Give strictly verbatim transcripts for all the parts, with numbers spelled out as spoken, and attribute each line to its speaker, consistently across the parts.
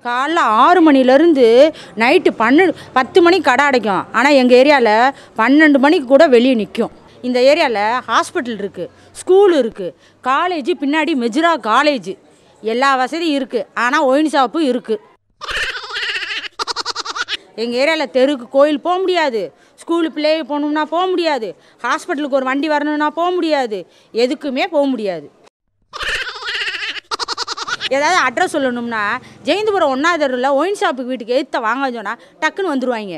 Speaker 1: காலைல ஆறு மணிலேருந்து நைட்டு பன்னெண்டு பத்து மணிக்கு கடை அடைக்கும். ஆனால் எங்கள் ஏரியாவில் பன்னெண்டு மணிக்கு கூட வெளியே நிற்கும். இந்த ஏரியாவில் ஹாஸ்பிட்டல் இருக்குது, ஸ்கூல் இருக்குது, காலேஜு பின்னாடி மெஜ்ரா காலேஜு, எல்லா வசதியும் இருக்குது. ஆனால் ஒயின் ஷாப்பு இருக்குது. எங்கள் ஏரியாவில் தெருக்கு கோயில் போக முடியாது, ஸ்கூலு பிள்ளைய போகணும்னா போக முடியாது, ஹாஸ்பிட்டலுக்கு ஒரு வண்டி வரணும்னா போக முடியாது, எதுக்குமே போக முடியாது. ஏதாவது அட்ரஸ் சொல்லணும்னா ஜெயந்தபுரம் ஒன்றாவது தெருவில் ஒயின் ஷாப்புக்கு வீட்டுக்கு எதிர்த்த வாங்க சொன்னால் டக்குன்னு வந்துடுவாங்க.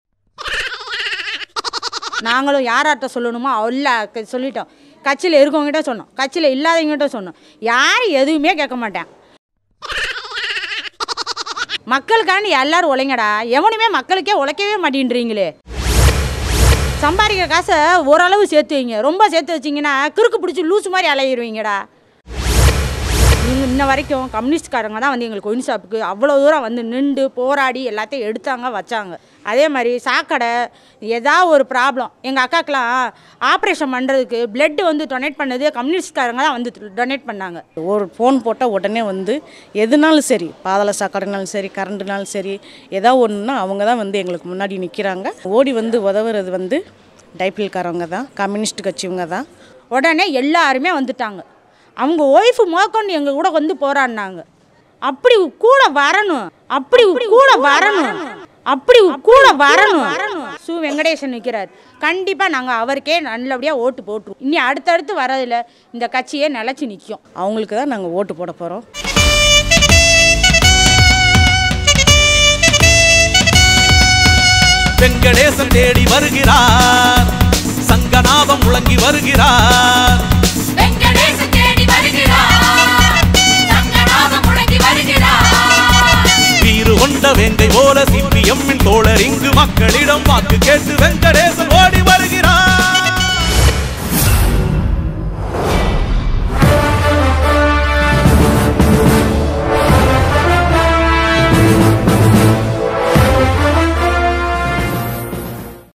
Speaker 1: நாங்களும் யார்கிட்ட சொல்லணுமோ எல்லா சொல்லிட்டோம். கட்சியில் இருக்கவங்ககிட்ட சொன்னோம், கட்சியில் இல்லாதவங்ககிட்ட சொன்னோம். யாரும் எதுவுமே கேட்க மாட்டேன். மக்களுக்காண்டி எல்லாரும் உழைங்கடா. எவனுமே மக்களுக்கே உழைக்கவே மாட்டேன்றீங்களே. சம்பாதிக்கிற காசை ஓரளவு சேர்த்து வைங்க. ரொம்ப சேர்த்து வச்சிங்கன்னா கிறுக்கு பிடிச்சி லூஸ் மாதிரி அலையிடுவீங்கடா. நீங்கள் இன்ன வரைக்கும் கம்யூனிஸ்ட்காரங்க தான் வந்து எங்களுக்கு ஒயின் ஷாப்புக்கு அவ்வளோ தூரம் வந்து நின்று போராடி எல்லாத்தையும் எடுத்தாங்க வச்சாங்க. அதே மாதிரி சாக்கடை ஏதாவது ஒரு ப்ராப்ளம், எங்கள் அக்காக்கெலாம் ஆப்ரேஷன் பண்ணுறதுக்கு பிளட்டு வந்து டொனேட் பண்ணது கம்யூனிஸ்ட்காரங்க தான் வந்து டொனேட் பண்ணாங்க.
Speaker 2: ஒரு ஃபோன் போட்டால் உடனே வந்து எதுனாலும் சரி, பாதாள சாக்கடைனாலும் சரி, கரண்ட்னாலும் சரி, ஏதாவது ஒன்றுனா அவங்க தான் வந்து எங்களுக்கு முன்னாடி நிற்கிறாங்க. ஓடி வந்து உதவுறது வந்து டைபிள்காரவங்க தான், கம்யூனிஸ்ட் கட்சிவங்க தான்.
Speaker 1: உடனே எல்லாருமே வந்துட்டாங்க. அவங்க ஒய்ஃபு மோக்கொண்டு எங்கள் கூட வந்து போராடினாங்க. அப்படி கூட வரணும், அப்படி கூட வரணும், அப்படி கூட வரணும். சு வெங்கடேசன் நிற்கிறார். கண்டிப்பாக நாங்கள் அவருக்கே நல்லபடியாக ஓட்டு போட்டுருவோம். இனி அடுத்தடுத்து வரதில் இந்த கட்சியே நிலச்சி நிற்கும்.
Speaker 2: அவங்களுக்கு தான் நாங்கள் ஓட்டு போட போகிறோம்.
Speaker 3: வெங்கடேசன் தேடி வருகிறார், சங்கநாதம் முழங்கி வருகிறார். வீறு கொண்ட வேங்கை போல சிபிஎம்மின் தோழர் இங்கு மக்களிடம் வாக்கு கேட்டு வெங்கடேசன்